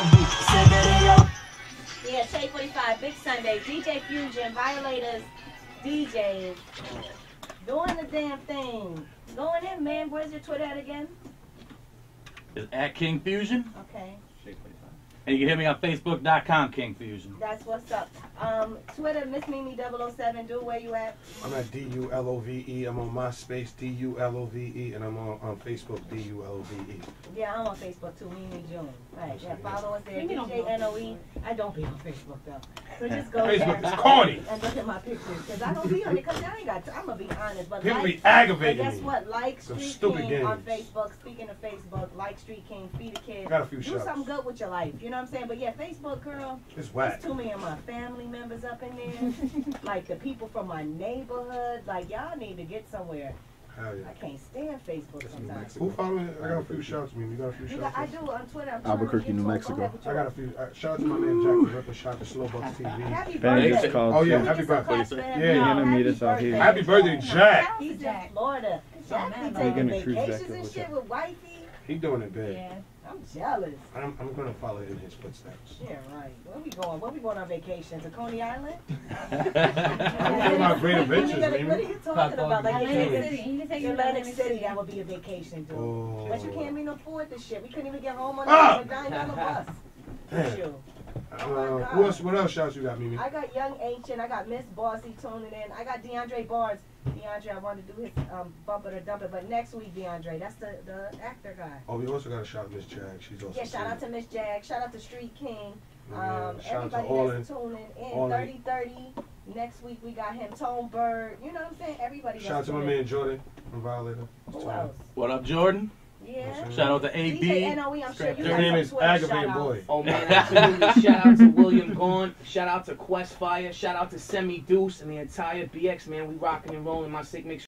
Yeah, Shade 45, Big Sunday, DJ Fusion, Violators, DJs, doing the damn thing. Going in, man. Where's your Twitter at again? It's at King Fusion. Okay. And you can hit me on Facebook.com, King Fusion. That's what's up. Twitter, Miss Mimi 007. Do where you at? I'm at DULOVE. I'm on MySpace, DULOVE, and I'm on Facebook, DULOVE. Yeah, I'm on Facebook too. Mimi June. Right. Yeah, follow us there. DJ NOE. I don't be on Facebook though. So just go Facebook there is corny. and look at my pictures because I don't be on it because I ain't got. I'm gonna be honest, but People like, be aggravating but guess me. what? Like Some Street stupid King on games. Facebook. Speaking of Facebook, like Street King, feed a kid. Got a few Do shots. something good with your life. You know what I'm saying? But yeah, Facebook, girl. It's whack. There's too many of my family members up in there. Like the people from my neighborhood. Like y'all need to get somewhere. Hell yeah. I can't stand Facebook sometimes. Who following? I got a few shots, man. You got a few You shots? got, I do on Twitter. I'm Albuquerque, trying to New get Mexico. to it. Go ahead I got a with few. Shout out to my man Jack the Ripper. Shout out to Slowbucks TV. Happy Thanks, birthday. called Oh yeah, too. happy birthday. Yeah, You're gonna meet us out here. Happy birthday, Jack. He's in Florida. Jack be We're taking gonna cruise back vacations over and shit there. with wifey. He doing it big. Yeah, I'm jealous. I'm gonna follow in his footsteps. Yeah, right. Where we going? Where we going on vacation? To Coney Island? I'm talking about great adventures, What are man. you talking about? Like Atlantic Atlantic City, that would be a vacation, dude. Oh. But you can't even afford this shit. We couldn't even get home on Ah! a $9 bus. Damn. You. What else shots you got, Mimi? I got Young Ancient. I got Miss Bossy tuning in. I got DeAndre Barnes. DeAndre, I wanted to do his bump it or dump it, but next week, DeAndre, that's the actor guy. Oh, we also got to shout Miss Jag. She's also Yeah, shout out to Miss Jag. Shout out to Street King. Yeah, shout out to Everybody that's tuning in. Ollie. 3030. Next week we got him. Tone Bird. You know what I'm saying? Everybody. Shout out to my man Jordan from Violator. Who else? What up, Jordan? Yeah. Shout out to AB. DJ NOE, I'm sure you Their got name some is Twitter Aggravating shout-outs. Boy. Oh man, absolutely. Shout out to William Gaunt. Shout out to Quest Fire. Shout out to Semi Deuce and the entire BX man. We rocking and rolling. My sick mix